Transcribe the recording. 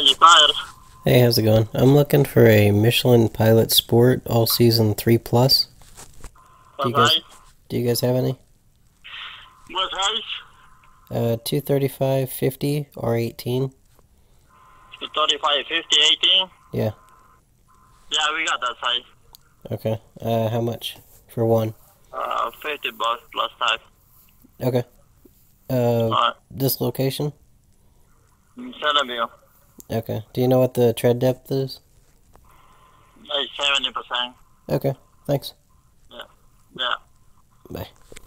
change tires. Hey, how's it going? I'm looking for a Michelin Pilot Sport All Season 3 Plus. Do you guys have any? What size? 235, 50, R18. 35, 50, 18? Yeah. Yeah, we got that size. Okay. How much for one? $50 plus tax. Okay. This location? Centerville. Okay. Do you know what the tread depth is? Like 70%. Okay. Thanks. Yeah. Yeah. Bye.